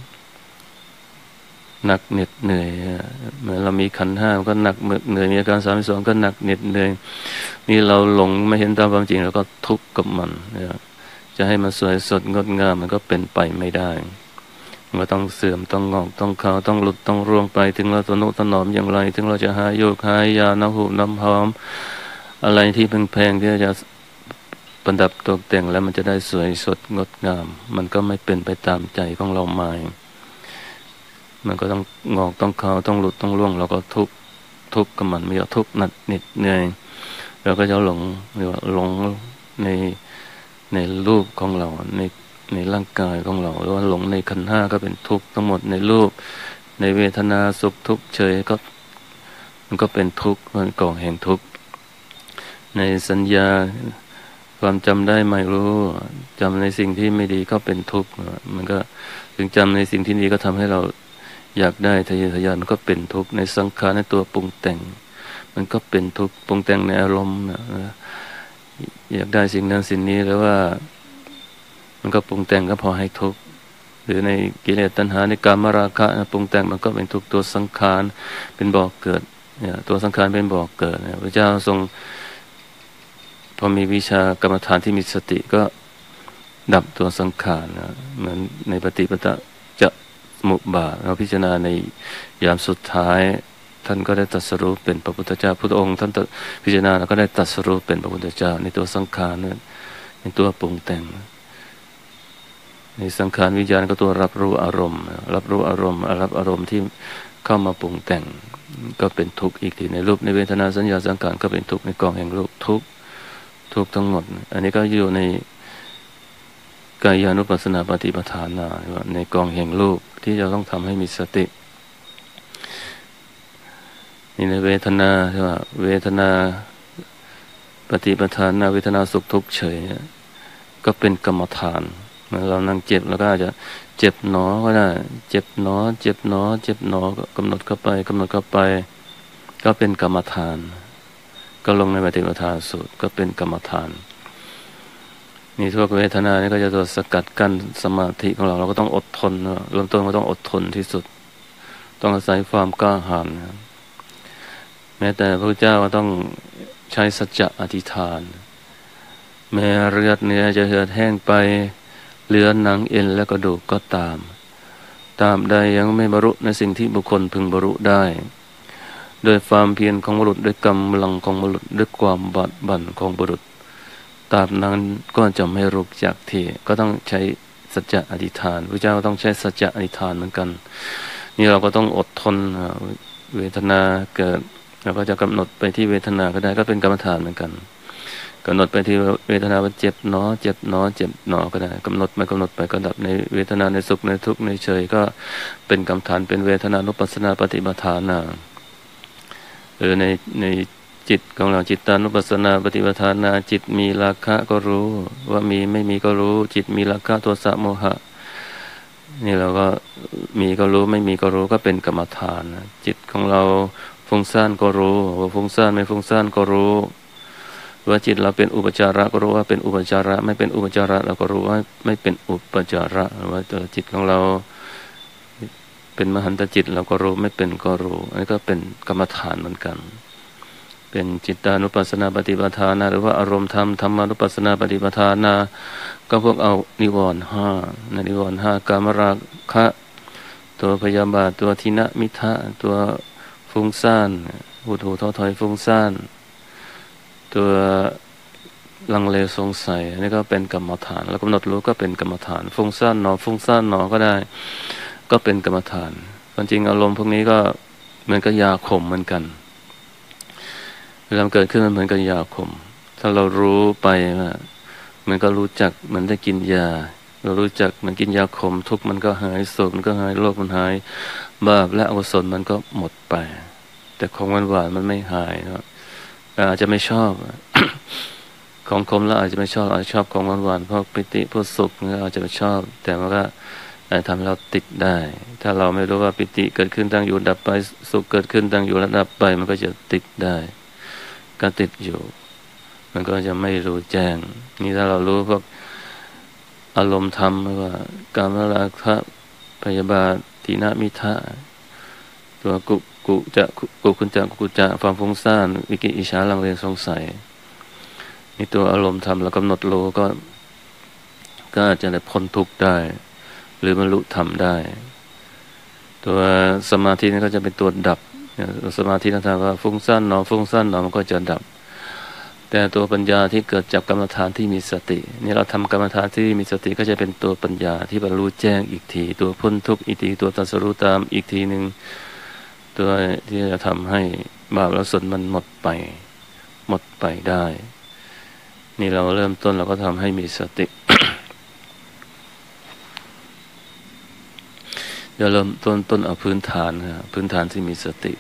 หนักเหน็ดเหนื่อยเหมือนเรามีขันธ์ห้าก็หนักเหนื่อยมีอาการสามสิบสองก็หนักเหน็ดเหนื่อยนี่เราหลงไม่เห็นตามความจริงแล้วก็ทุกข์กับมันจะให้มันสวยสดงดงามมันก็เป็นไปไม่ได้มันต้องเสื่อมต้องงอกต้องขาวต้องหลุดต้องร่วงไปถึงเราทนุถนอมอย่างไรถึงเราจะหาโยกหายาน้ำหูน้ำหอมอะไรที่แพงๆที่จะประดับตกแต่งแล้วมันจะได้สวยสดงดงามมันก็ไม่เป็นไปตามใจของเราหมายมันก็ต้องงอกต้องขาวต้องหลุดต้องร่วงเราก็ทุกทุกข์กับมันไม่อยากทุกข์หนักเหน็ดเหนื่อยเราก็จะหลงหรือว่าหลงในในรูปของเราในในร่างกายของเราหรือว่าหลงในขันธ์ห้าก็เป็นทุกข์ทั้งหมดในรูปในเวทนาสุขทุกข์เฉยก็มันก็เป็นทุกข์มันก่อแห่งทุกข์ในสัญญาความจำได้ไม่รู้จำในสิ่งที่ไม่ดีก็เป็นทุกข์มันก็ถึงจำในสิ่งที่ดีก็ทำให้เราอยากได้ทะเยอทะยานมันก็เป็นทุกข์ในสังขารในตัวปรุงแต่งมันก็เป็นทุกข์ปรุงแต่งในอารมณ์นะอยากได้สิ่งนั้นสิ่งนี้แล้วว่ามันก็ปรุงแต่งก็พอให้ทุกข์หรือในกิเลสตัณหาในกามราคะนะปรุงแต่งมันก็เป็นทุกข์ตัวสังขารเป็นบ่อเกิดเนี่ยตัวสังขารเป็นบ่อเกิดนะพระเจ้าทรงพอมีวิชากรรมฐานที่มีสติก็ดับตัวสังขารนะเหมือนในปฏิปทาจะสมุปบาทเราพิจารณาในยามสุดท้ายท่านก็ได้ตรัสรู้เป็นพระพุทธเจ้าพุทธองค์ท่านพิจารณาแล้วก็ได้ตรัสรู้เป็นพระพุทธเจ้าในตัวสังขารนั้นในตัวปรุงแต่งในสังขารวิญญาณก็ตัวรับรู้อารมณ์รับรู้อารมณ์รับอารมณ์ที่เข้ามาปรุงแต่งก็เป็นทุกข์อีกทีในรูปในเวทนาสัญญาสังขารก็เป็นทุกข์ในกองแห่งรูปทุกข์ทุกข์ทั้งหมดอันนี้ก็อยู่ในกายานุปัสสนาปฏิปทานาในกองแห่งรูปที่จะต้องทำให้มีสตินี่ในเวทนาใช่ไหมเวทนาปฏิปทานาเวทนาสุขทุกข์เฉยก็เป็นกรรมฐานเมื่อเรานั่งเจ็บแล้วก็อาจจะเจ็บหนอก็ได้เจ็บหนอเจ็บหนอเจ็บหนอก็กำหนดเข้าไปกำหนดเข้าไปก็เป็นกรรมฐานก็ลงในปฏิปทาสูตรก็เป็นกรรมฐานนี่ทุกเวทนานี่ก็จะตัวสกัดกั้นสมาธิของเราเราก็ต้องอดทนเริ่มต้นก็ต้องอดทนที่สุดต้องอาศัยความกล้าหาญแม้แต่พระเจ้าก็ต้องใช้สัจจะอธิษฐานแม้เลือดเนื้อจะเหือดแห้งไปเหลือหนังเอ็นและกระดูกก็ตามตามใดยังไม่บรรลุในสิ่งที่บุคคลพึงบรรลุได้โดยความเพียรของบุรุษด้วยกำลังของบุรุษด้วยความบากบั่นของบุรุษตราบนั้นก็จะไม่รุกจากที่ก็ต้องใช้สัจจะอธิษฐานพระเจ้าต้องใช้สัจจะอธิษฐานเหมือนกันนี่เราก็ต้องอดทนเวทนาเกิดเราก็จะกำหนดไปที่เวทนาก็ได้ก็เป็นกรรมฐานเหมือนกันกำหนดไปที่เวทนาว่าเจ็บหนอเจ็บหนอเจ็บหนอก็ได้กำหนดไปกำหนดไปก็ดับในเวทนาในสุขในทุกข์ในเฉยก็เป็นกรรมฐานเป็นเวทนานุปัสสนาปฏิปทานาหรือในในจิตของเราจิตตานุปัสสนาปฏิปทานาจิตมีราคะก็รู้ว่ามีไม่มีก็รู้จิตมีราคะโทสะโมหะนี่เราก็มีก็รู้ไม่มีก็รู้ก็เป็นกรรมฐานจิตของเราฟุ้งซ่านก็รู้ว่าฟุ้งซ่านไม่ฟุ้งซ่านก็รู้ว่าจิตเราเป็นอุปจาระก็รู้ว่าเป็นอุปจาระไม่เป็นอุปจาระเราก็รู้ว่าไม่เป็นอุปจาระว่าตัวจิตของเราเป็นมหันตจิตเราก็รู้ไม่เป็นก็รู้อันนี้ก็เป็นกรรมฐานเหมือนกันเป็นจิตตานุปัสสนาปฏิปทานาหรือว่าอารมณ์ธรรมธรรมานุปัสสนาปฏิปทานาก็พวกเอานิวรณ์ห้าในนิวรณ์ห้ากามราคะตัวพยาบาทตัวทินะมิทะตัวฟุ้งซ่านหูถูท้อถอยฟุ้งซ่านตัวลังเลสงสัยอันนี้ก็เป็นกรรมฐานแล้วกำหนดรู้ก็เป็นกรรมฐานฟุ้งซ่านหนอฟุ้งซ่านหนอก็ได้ก็เป็นกรรมฐานความจริงอารมณ์พวกนี้ก็เหมือนกับยาขมเหมือนกันเวลาเกิดขึ้นมันเหมือนกับยาขมถ้าเรารู้ไปว่ามันก็รู้จักมันได้กินยาเรารู้จักมันกินยาขมทุกข์มันก็หายโศกมันก็หายโรคมันหายบาปและอกุศลมันก็หมดไปแต่ของหวานหวานมันไม่หายนะอาจจะไม่ชอบ ของขมแล้วอาจจะไม่ชอบอาจจะชอบของหวานหวานเพราะปิติเพราะสุขเราอาจจะไม่ชอบแต่มันก็ทำให้เราติดได้ถ้าเราไม่รู้ว่าปิติเกิดขึ้นตั้งอยู่ดับไปสุขเกิดขึ้นตั้งอยู่แล้วดับไปมันก็จะติดได้ก็ติดอยู่มันก็จะไม่รู้แจ้งนี่ถ้าเรารู้พวกอารมณ์ธรรมว่ากามราคะพยาบาททินะมิทะตัวกุกุจะกุคุณจะกุจะความฟุ้งซ่านวิกิอิจฉาลังเลสงสัยนี่ตัวอารมณ์ธรรมเรากำหนดรู้ก็ก็อาจจะได้พ้นทุกข์ได้หรือบรรลุธรรมได้ตัวสมาธินี่ก็จะเป็นตัวดับสมาธินั่นแปลว่าฟุ้งซ่านหนอฟุ้งซ่านหนอมันก็จะดับแต่ตัวปัญญาที่เกิดจากกรรมฐานที่มีสตินี่เราทำกรรมฐานที่มีสติก็จะเป็นตัวปัญญาที่บรรลุแจ้งอีกทีตัวพ้นทุกข์อีกทีตัวตรัสรู้ตามอีกทีหนึ่งตัวที่จะทำให้บาปและส่วนมันหมดไปหมดไปได้นี่เราเริ่มต้นเราก็ทำให้มีสติ เดี๋ยวเริ่มต้นต้นเอาพื้นฐานนะพื้นฐานที่มีสติ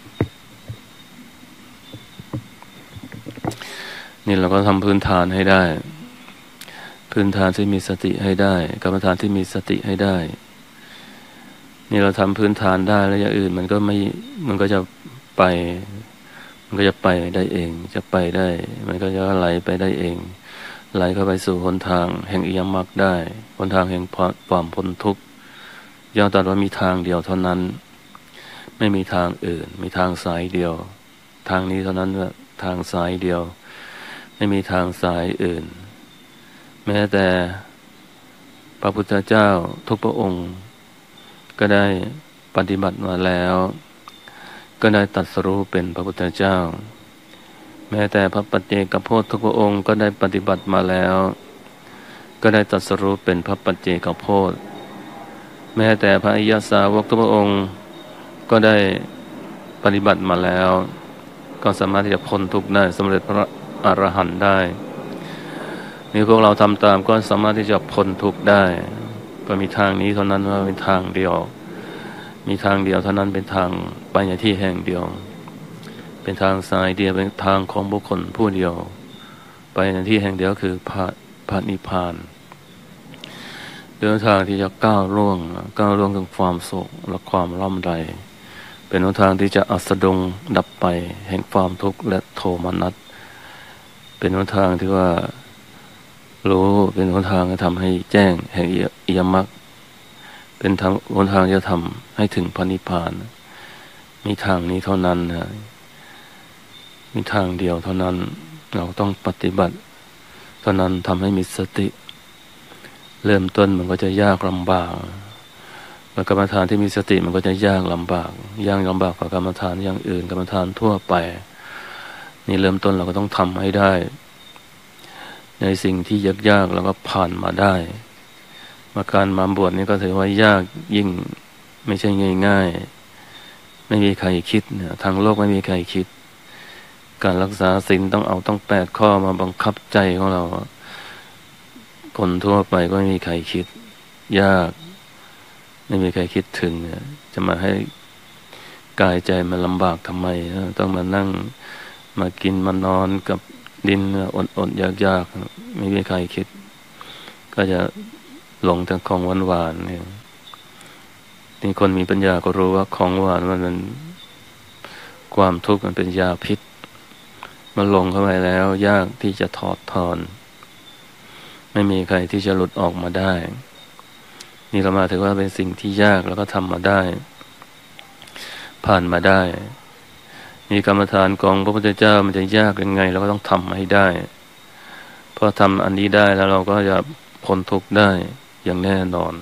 นี่เราก็ทำพื้นฐานให้ได้พื้นฐานที่มีสติให้ได้กรรมฐานที่มีสติให้ได้นี่เราทำพื้นฐานได้แล้วอย่างอื่นมันก็ไม่มันก็จะไปมันก็จะไปได้เองจะไปได้มันก็จะไหลไปได้เองไหลเข้าไปสู่หนทางแห่งอริยมรรคได้หนทางแห่งความพ้นทุกข์ย่อมตรัสว่ามีทางเดียวเท่านั้นไม่มีทางอื่นมีทางสายเดียวทางนี้เท่านั้นว่าทางสายเดียวไม่มีทางสายอื่นแม้แต่พระพุทธเจ้าทุกพระองค์ก็ได้ปฏิบัติมาแล้วก็ได้ตรัสรู้เป็นพระพุทธเจ้าแม้แต่พระปัจเจกโพธิทุกพระองค์ก็ได้ปฏิบัติมาแล้วก็ได้ตรัสรู้เป็นพระปัจเจกโพธิแม้แต่พระอริยสาวกทุกพระองค์ก็ได้ปฏิบัติมาแล้วก็สามารถที่จะพ้นทุกข์ได้สำเร็จพระอรหันต์ได้นี่พวกเราทำตามก็สามารถที่จะพ้นทุกข์ได้ก็มีทางนี้เท่านั้นว่าเป็นทางเดียวมีทางเดียวเท่านั้นเป็นทางไปในที่แห่งเดียวเป็นทางสายเดียวเป็นทางของบุคคลผู้เดียวไปในที่แห่งเดียวคือพระพระนิพพานเดินทางที่จะก้าวล่วงก้าวล่วงถึงความสุขและความร่ำไรเป็นหนทางที่จะอัสดงดับไปแห่งความทุกข์และโทมนัสเป็นหนทางที่ว่ารู้เป็นหนทางที่ทำให้แจ้งแห่งอริยมรรคเป็นทางหนทางที่จะทำให้ถึงพระนิพพานมีทางนี้เท่านั้นนะมีทางเดียวเท่านั้นเราต้องปฏิบัติเท่านั้นทำให้มีสติเริ่มต้นมันก็จะยากลำบากกรรมฐานที่มีสติมันก็จะยากลำบากยากลำบากกว่ากรรมฐานอย่างอื่นกรรมฐานทั่วไปนี่เริ่มต้นเราก็ต้องทำให้ได้ในสิ่งที่ยากๆเราก็ผ่านมาได้มาการมาบวชนี่ก็ถือว่ายากยิ่งไม่ใช่ง่ายๆไม่มีใครคิดเนี่ยทางโลกไม่มีใครคิดการรักษาศีลต้องเอาต้องแปดข้อมาบังคับใจของเราคนทั่วไปก็ไม่มีใครคิดยากไม่มีใครคิดถึงจะมาให้กายใจมันลำบากทำไมต้องมานั่งมากินมานอนกับดินอดๆยากๆไม่มีใครคิดก็จะหลงแต่ของหวานๆเนี่ยนี่คนมีปัญญาก็รู้ว่าของหวานมันเป็นความทุกข์มันเป็นยาพิษมันลงเข้าไปแล้วยากที่จะถอดถอนไม่มีใครที่จะหลุดออกมาได้นี่เรามาถือว่าเป็นสิ่งที่ยากแล้วก็ทำมาได้ผ่านมาได้นี่กรรมฐานของพระพุทธเจ้ามันจะยากยังไงเราก็ต้องทำให้ได้พอทำอันนี้ได้แล้วเราก็จะพ้นทุกข์ได้อย่างแน่นอน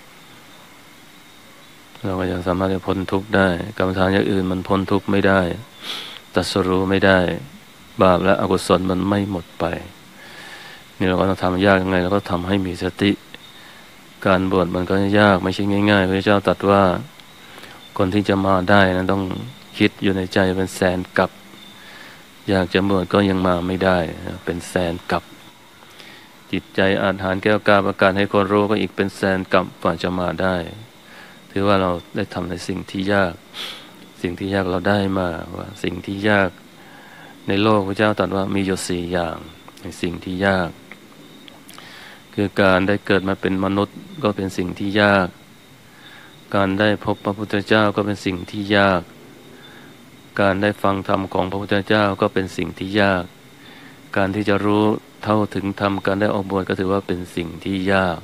เราก็จะสามารถจะพ้นทุกข์ได้กรรมฐานอย่างอื่นมันพ้นทุกข์ไม่ได้ตรัสรู้ไม่ได้บาปและอกุศลมันไม่หมดไปนี่เราก็ต้องทำยากยังไงเราก็ทำให้มีสติการบวชมันก็ยากไม่ใช่ง่ายๆพระเจ้าตรัสว่าคนที่จะมาได้นั้นต้องคิดอยู่ในใจเป็นแสนกับอยากจะบวชก็ยังมาไม่ได้เป็นแสนกับจิตใจอาหารแก้วกาประกาศให้คนรู้ก็อีกเป็นแสนกับกว่าจะมาได้ถือว่าเราได้ทำในสิ่งที่ยากสิ่งที่ยากเราได้มาว่าสิ่งที่ยากในโลกพระเจ้าตรัสว่ามีอยู่สี่อย่างในสิ่งที่ยากคือการได้เกิดมาเป็นมนุษย์ก็เป็นสิ่งที่ยากการได้พบพระพุทธเจ้าก็เป็นสิ่งที่ยากการได้ฟังธรรมของพระพุทธเจ้าก็เป็นสิ่งที่ยากการที่จะรู้เท่าถึงธรรมการได้ออกบวชก็ถือว่าเป็นสิ่งที่ยาก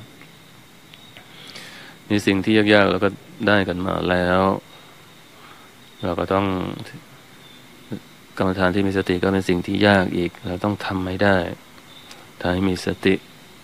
มีสิ่งที่ยากๆเราก็ได้กันมาแล้วเราก็ต้องกรรมฐานที่มีสติก็เป็นสิ่งที่ยากอีกเราต้องทำให้ได้ถ้าให้มีสติ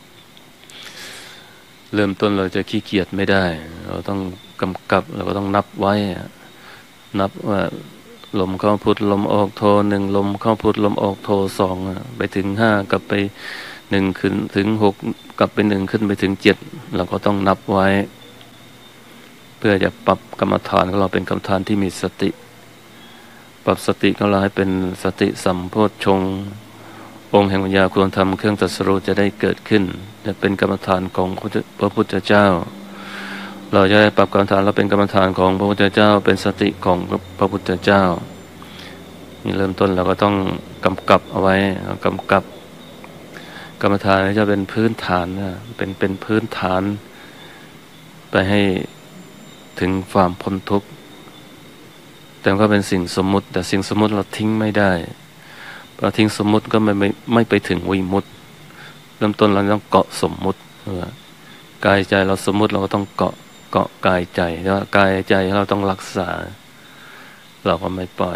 เริ่มต้นเราจะขี้เกียจไม่ได้เราต้องกำกับเราก็ต้องนับไว้นับว่าลมเข้าพุทลมออกโทหนึ่งลมเข้าพุทลมออกโทสองไปถึงห้ากลับไปหนึ่งขึ้นถึงหกกลับไปหนึ่งขึ้นไปถึงเจ็ดเราก็ต้องนับไว้เพื่อจะปรับกรรมฐานของเราเป็นกรรมฐานที่มีสติปรับสติของเราให้เป็นสติสัมโพชฌงค์องค์แห่งปัญญาควรทำเครื่องตรัสรู้จะได้เกิดขึ้นจะเป็นกรรมฐานของพระพุทธเจ้าเราจะได้ปรับกรรมฐานเราเป็นกรรมฐานของพระพุทธเจ้าเป็นสติของพระพุทธเจ้านี่เริ่มต้นเราก็ต้องกำกับเอาไว้กำกับกรรมฐานจะเป็นพื้นฐานนะเป็นเป็นพื้นฐานไปให้ถึงความพ้นทุกข์แต่ก็เป็นสิ่งสมมุติแต่สิ่งสมมุติเราทิ้งไม่ได้พอทิ้งสมมุติก็ไม่ไม่ไม่ไปถึงวิมุตติเริ่มต้นเราต้องเกาะสมมุติกายใจเราสมมุติเราก็ต้องเกาะเกาะกายใจแล้วกายใจเราต้องรักษาเราก็ไม่ปล่อย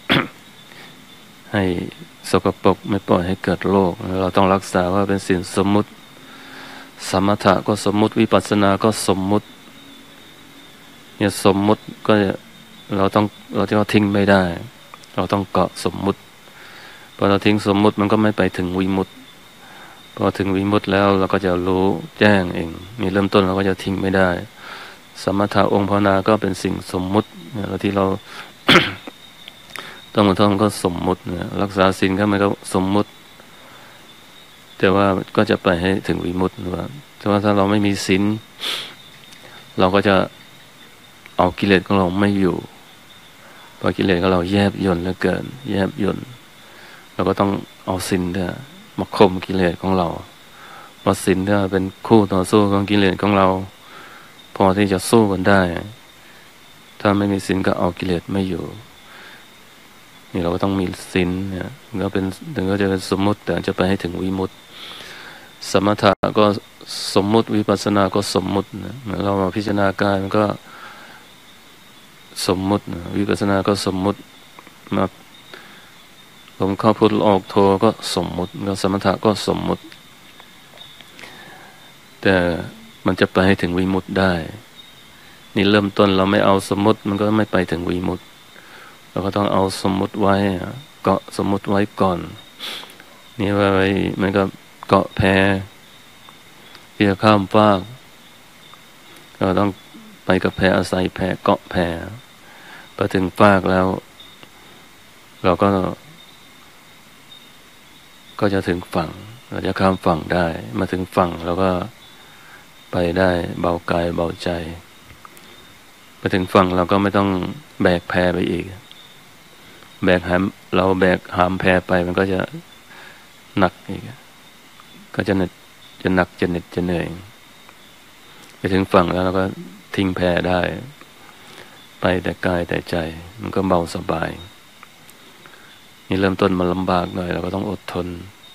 ให้สกปรกไม่ปล่อยให้เกิดโรคเราต้องรักษาว่าเป็นสิ่งสมมุติสมถะก็สมมุติวิปัสสนาก็สมมุติเนี่ยสมมุติก็เราต้องเราจะทิ้งไม่ได้เราต้องเกาะสมมุติพอเราทิ้งสมมุติมันก็ไม่ไปถึงวิมุตติพอถึงวิมุตติแล้วเราก็จะรู้แจ้งเองนี่เริ่มต้นเราก็จะทิ้งไม่ได้สมถะองค์ภาวนาก็เป็นสิ่งสมมุติแล้วที่เรา ต้องมาท่องก็สมมุติรักษาศีลก็มันก็สมมุติแต่ว่าก็จะไปให้ถึงวิมุตติว่าแต่ว่าถ้าเราไม่มีศีลเราก็จะเอากิเลสของเราไม่อยู่เพราะกิเลสของเราแยบยลเหลือเกินแยบยลเราก็ต้องเอาศีลเนี่ยมาข่มกิเลสของเราเพราะศีลเนี่ยเป็นคู่ต่อสู้ของกิเลสของเราพอที่จะสู้กันได้ถ้าไม่มีศีลก็เอากิเลสไม่อยู่นี่เราก็ต้องมีศีลเนี่ยก็เป็นถึงก็จะเป็นสมมุติแต่จะไปให้ถึงวิมุตติสมถะก็สมมุติวิปัสสนาก็สมมุตินะเรามาพิจารณากายมันก็สมมุติวิปัสสนาก็สมมุติมาลมเข้าพุทออกโทก็สมมุติแล้วสมถะก็สมมุติแต่มันจะไปให้ถึงวิมุตติได้นี่เริ่มต้นเราไม่เอาสมมุติมันก็ไม่ไปถึงวิมุตติเราก็ต้องเอาสมมุติไว้เกาะสมมุติไว้ก่อนนี่ว่าไว้มันก็เกาะแพที่จะข้ามฟากเราต้องไปกับแพอาศัยแพเกาะแพพอถึงฟากแล้วเราก็ก็จะถึงฝั่งเราจะข้ามฝั่งได้มาถึงฝั่งเราก็ไปได้เบากายเบาใจไปถึงฝั่งเราก็ไม่ต้องแบกแพไปอีกแบกหามเราแบกหามแพไปมันก็จะหนักอีกก็จะเหน็ดจะหนักจะเหน็ดจะเหนื่อยไปถึงฝั่งแล้วเราก็ทิ้งแพได้ไปแต่กายแต่ใจมันก็เบาสบายนี่เริ่มต้นมาลำบากหน่อยเราก็ต้องอดทน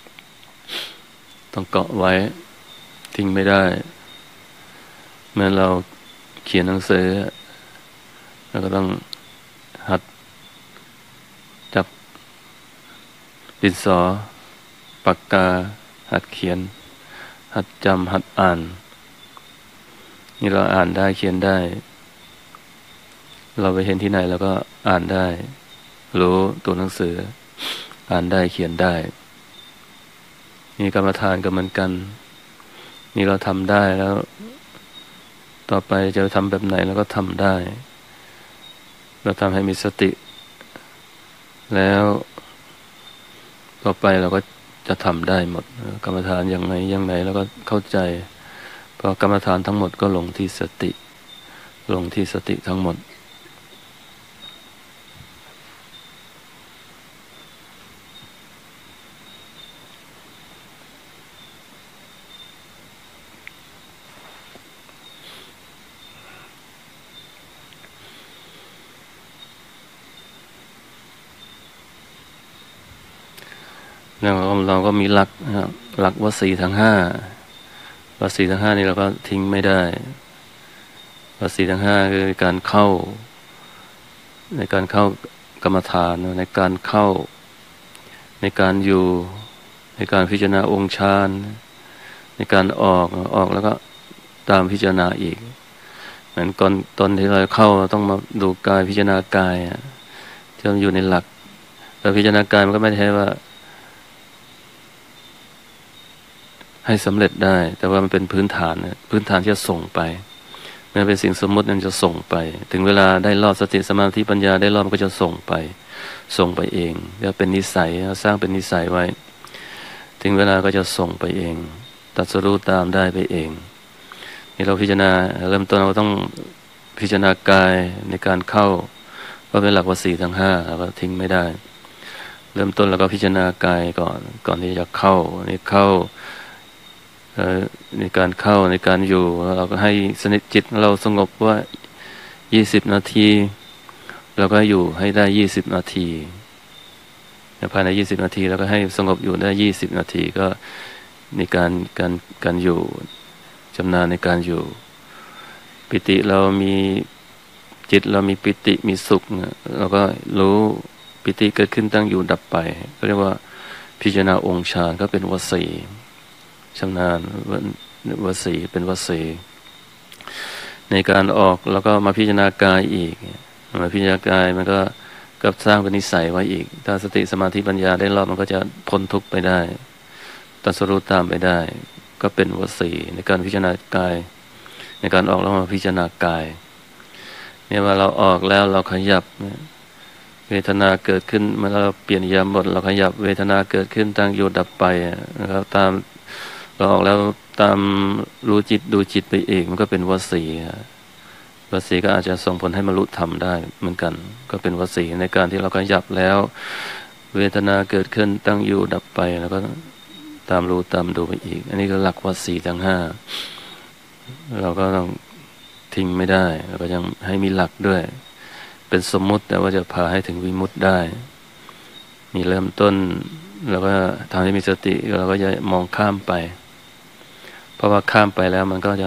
ต้องเกาะไว้ทิ้งไม่ได้เมื่อเราเขียนหนังสือเราก็ต้องหัดจับดินสอปากกาหัดเขียนหัดจำหัดอ่านนี่เราอ่านได้เขียนได้เราไปเห็นที่ไหนเราก็อ่านได้รู้ตัวหนังสืออ่านได้เขียนได้นี่กรรมฐานก็เหมือนกันนี่เราทำได้แล้วต่อไปจะทำแบบไหนเราก็ทำได้เราทำให้มีสติแล้วต่อไปเราก็จะทำได้หมดกรรมฐานอย่างไรอย่างไรแล้วก็เข้าใจเพราะกรรมฐานทั้งหมดก็ลงที่สติลงที่สติทั้งหมดแล้วเราก็มีหลักนะครับหลักวสีทั้งห้าวสีทั้งห้านี่เราก็ทิ้งไม่ได้วสีทั้งห้าคือการเข้าในการเข้ากรรมฐานในการเข้าในการอยู่ในการพิจารณาองค์ฌานในการออกออกแล้วก็ตามพิจารณาอีกเหมือนก่อนตอนที่เราเข้าเราต้องมาดูกายพิจารณากายจจะอยู่ในหลักแต่พิจารณากายมันก็ไม่ใช่ว่าให้สำเร็จได้แต่ว่ามันเป็นพื้นฐานนะพื้นฐานที่จะส่งไปมันเป็นสิ่งสมมตินั้นจะส่งไปถึงเวลาได้รอบสติสมาธิปัญญาได้รอบมันก็จะส่งไปส่งไปเองจะเป็นนิสัยสร้างเป็นนิสัยไว้ถึงเวลาก็จะส่งไปเองตรัสรู้ตามได้ไปเองนี่เราพิจารณาเริ่มต้นเราต้องพิจารณากายในการเข้าก็เป็นหลักวสีทั้งห้าเราก็ทิ้งไม่ได้เริ่มต้นเราก็พิจารณากายก่อนก่อนที่จะเข้านี่เข้าในการเข้าในการอยู่เราก็ให้สนิทจิตเราสงบว่ายี่สิบนาทีเราก็อยู่ให้ได้ยี่สิบนาทีภายในยี่สิบนาทีเราก็ให้สงบอยู่ได้ยี่สิบนาทีก็ในการการการอยู่ชำนาญในการอยู่ปิติเรามีจิตเรามีปิติมีสุขเราก็รู้ปิติเกิดขึ้นตั้งอยู่ดับไปก็เรียกว่าพิจารณาองค์ฌานก็เป็นวสีชำนาญวสีเป็นวสีในการออกแล้วก็มาพิจารณากายอีกมาพิจารณากายมันก็ก็สร้างเป็นนิสัยไว้อีกถ้าสติสมาธิปัญญาได้รอบมันก็จะพ้นทุกข์ไปได้ตรัสรู้ตามไปได้ก็เป็นวสีในการพิจารณากายในการออกแล้วมาพิจารณากายเนี่ยว่าเราออกแล้วเราขยับเวทนาเกิดขึ้นเมื่อเราเปลี่ยนยามบทเราขยับเวทนาเกิดขึ้นตั้งอยู่ดับไปนะครับตามเราออกแล้วตามรู้จิตดูจิตไปเองมันก็เป็นวสีวสีก็อาจจะส่งผลให้บรรลุธรรมได้เหมือนกันก็เป็นวสีในการที่เราขยับแล้วเวทนาเกิดขึ้นตั้งอยู่ดับไปแล้วก็ตามรู้ตามดูไปอีกอันนี้ก็หลักวสีทั้งห้าเราก็ต้องทิ้งไม่ได้เราก็ยังให้มีหลักด้วยเป็นสมมุติแต่ว่าจะพาให้ถึงวิมุตติได้มีเริ่มต้นเราก็ทำให้มีสติเราก็จะมองข้ามไปเพราะว่าข้ามไปแล้วมันก็จะ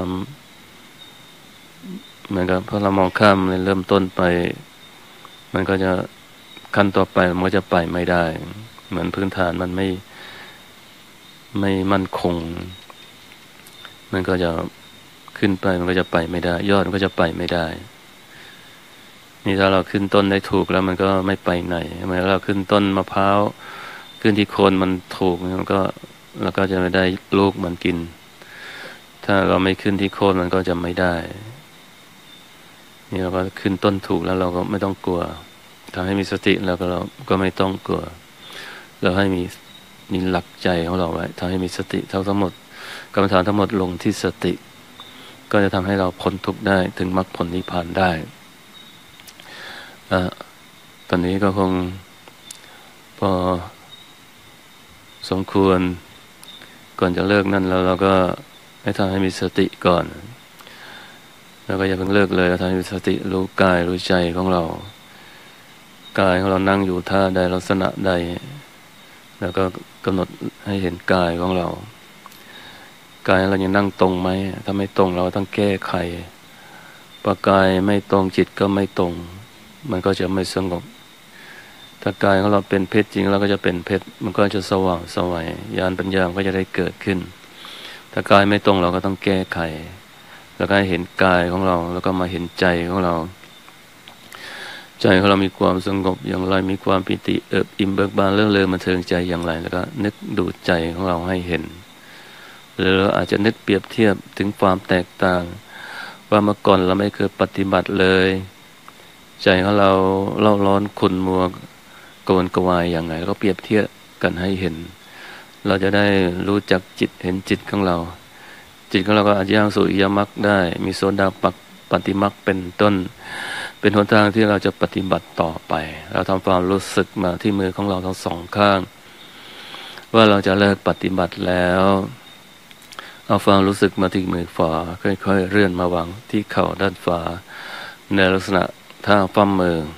เหมือนกับพอเรามองข้ามในเริ่มต้นไปมันก็จะขั้นต่อไปมันก็จะไปไม่ได้เหมือนพื้นฐานมันไม่ไม่มั่นคงมันก็จะขึ้นไปมันก็จะไปไม่ได้ยอดมันก็จะไปไม่ได้นี่ถ้าเราขึ้นต้นได้ถูกแล้วมันก็ไม่ไปไหนเมื่อเราขึ้นต้นมะพร้าวขึ้นที่โคนมันถูกมันก็เราก็จะไม่ได้ลูกมันกินถ้าเราไม่ขึ้นที่โคนมันก็จะไม่ได้นี่เราก็ขึ้นต้นถูกแล้วเราก็ไม่ต้องกลัวทำให้มีสติแล้วก็เราก็ไม่ต้องกลัวเราให้มีมีหลักใจของเราไว้ทำให้มีสติเท่าทั้งหมดกรรมฐานทั้งหมดลงที่สติก็จะทำให้เราพ้นทุกข์ได้ถึงมรรคผลนิพพานได้อ่ะตอนนี้ก็คงพอสมควรก่อนจะเลิกนั่นแล้วเราก็ให้ทำให้มีสติก่อนแล้วก็อย่าเพิ่งเลิกเลยทำให้มีสติรู้กายรู้ใจของเรากายของเรานั่งอยู่ท่าใดลักษณะใดแล้วก็กำหนดให้เห็นกายของเรากายเรายังนั่งตรงไหมถ้าไม่ตรงเราต้องแก้ไขพอกายไม่ตรงจิตก็ไม่ตรงมันก็จะไม่สงบถ้ากายของเราเป็นเพชรจริงเราก็จะเป็นเพชรมันก็จะสว่างสวัยญาณปัญญาก็จะได้เกิดขึ้นถ้ากายไม่ตรงเราก็ต้องแก้ไขแล้วก็ให้เห็นกายของเราแล้วก็มาเห็นใจของเราใจของเรามีความสงบอย่างไรมีความปิติเอิบอิ่มเบิกบานเลื่อนเลอมาเทิงใจอย่างไรแล้วก็นึกดูใจของเราให้เห็นหรือเราอาจจะนึกเปรียบเทียบถึงความแตกต่างว่าเมื่อก่อนเราไม่เคยปฏิบัติเลยใจของเราเล่าร้อนขุ่นมัวกวนกวายอย่างไรแล้วก็เปรียบเทียบกันให้เห็นเราจะได้รู้จักจิตเห็นจิตของเราจิตของเราก็อาจจะย่างสู่อริยมรรคได้มีโสดาปัตปฏิมรรคเป็นต้นเป็นหนทางที่เราจะปฏิบัติต่อไปเราทำความรู้สึกมาที่มือของเราทั้งสองข้างว่าเราจะเลิกปฏิบัติแล้วเอาความรู้สึกมาที่มือขวาค่อยๆเลื่อนมาวางที่เข่าด้านขวาในลักษณะท่าปั้มมือ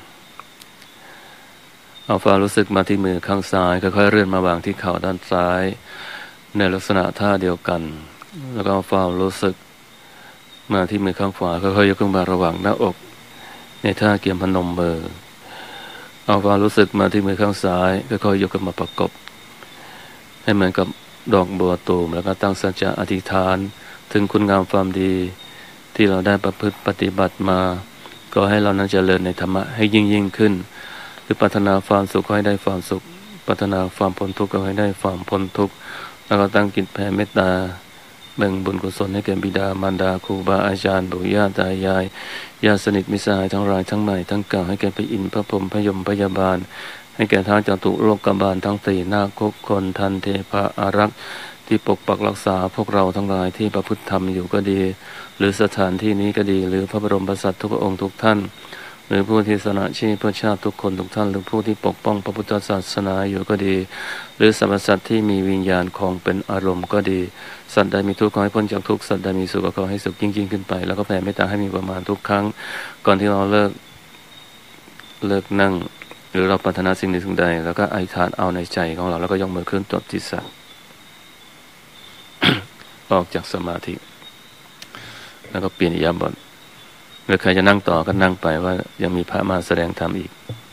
เอาความรู้สึกมาที่มือข้างซ้ายค่อยๆเลื่อนมาวางที่เข่าด้านซ้ายในลักษณะท่าเดียวกันแล้วก็เอาความรู้สึกมาที่มือข้างขวาค่อยๆยกขึ้นมาระหว่างหน้าอกในท่าเกี่ยมพนมมือเอาความรู้สึกมาที่มือข้างซ้ายค่อยๆยกขึ้นมาประกบให้เหมือนกับดอกบัวตูมแล้วก็ตั้งสัจจะอธิษฐานถึงคุณงามความดีที่เราได้ประพฤติปฏิบัติมาก็ให้เรานั้นเจริญในธรรมะให้ยิ่งยิ่งขึ้นคือปรารถนาความสุขก็ให้ได้ความสุขปรารถนาความพ้นทุกข์ก็ให้ได้ความพ้นทุกข์แล้วก็ตั้งจิตแผ่เมตตาแบ่งบุญกุศลให้แก่บิดามารดาครูบาอาจารย์ปู่ย่าตายายญาติสนิทมิตรสหายทั้งหลายทั้งในทั้งเก่าให้แก่พระอินทร์พระพรหมพระยมพยาบาลให้แก่ท้าวจตุโลกบาลทั้งสี่นาคคนทันเทพะอารักษ์ที่ปกปักรักษาพวกเราทั้งหลายที่ประพฤติธรรมอยู่ก็ดีหรือสถานที่นี้ก็ดีหรือพระบรมกษัตริย์ทุกพระองค์ทุกท่านหรือผู้ที่สละชีพเพื่อชาติทุกคนทุกท่านหรือผู้ที่ปกป้องพระพุทธศาสนาอยู่ก็ดีหรือสรรพสัตว์ที่มีวิญญาณของเป็นอารมณ์ก็ดีสัตว์ใดมีทุกข์ขอให้พ้นจากทุกข์สัตว์ใดมีสุขก็ขอให้สุขยิ่งยิ่งขึ้นไปแล้วก็แผ่เมตตาให้มีประมาณทุกครั้งก่อนที่เราเลิกเลิกนั่งหรือเราปรารถนาสิ่งใดสิ่งใดแล้วก็อธิษฐานเอาในใจของเราแล้วก็ยกมือขึ้นตบศีรษะ ออกจากสมาธิแล้วก็เปลี่ยนอิริยาบถหรือใครจะนั่งต่อก็นั่งไปว่ายังมีพระมาแสดงธรรมอีก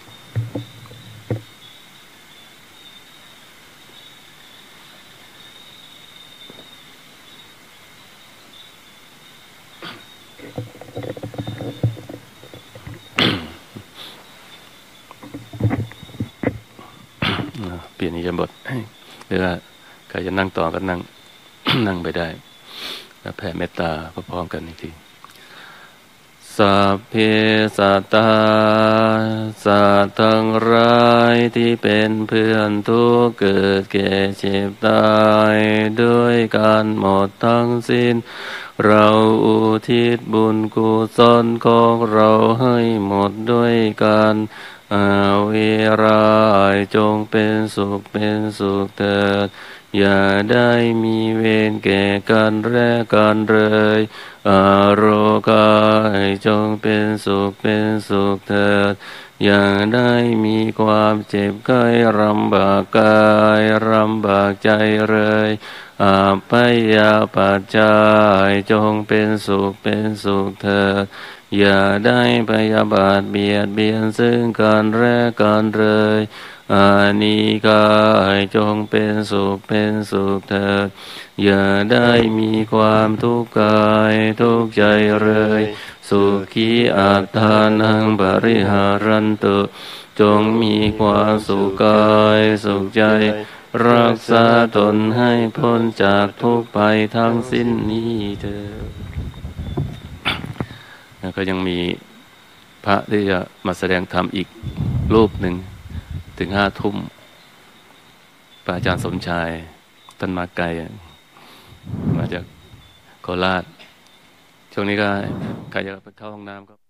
เปลี่ยนอิริยาบถหรือว่าใครจะนั่งต่อก็นั่ง นั่งไปได้แล้วแผ่เมตตาพร้อมๆกันอีกทีสัพเพสัตตาสัตว์ทั้งหลายที่เป็นเพื่อนทุกข์เกิดแก่เจ็บตายด้วยกันหมดทั้งสิ้นเราอุทิศบุญกุศลของเราให้หมดด้วยกันอาวิราจงเป็นสุขเป็นสุขเถิดอย่าได้มีเวรแก่กันและกันเลยอาโรกายจงเป็นสุขเป็นสุขเถิดอย่าได้มีความเจ็บไข้ลำบากกายลำบากใจเลยอาภัยยาปัจจายจงเป็นสุขเป็นสุขเถิดอย่าได้พยาบาทเบียดเบียนซึ่งกันและกันเลยอานิกายจงเป็นสุขเป็นสุขเถิดอย่าได้มีความทุกข์กายทุกข์ใจเลยสุขีอัตตานังบริหารันตุจงมีความสุขกายสุขใจรักษาตนให้พ้นจากทุกข์ไปทั้งสิ้นนี้เถิดแล้วก็ยังมีพระที่จะมาแสดงธรรมอีกรูปหนึ่งถึงห้าทุ่มพระอาจารย์สมชายท่านมาไกลมาจากโคราชช่วงนี้ก็ใครจะไปเข้าห้องน้ำก็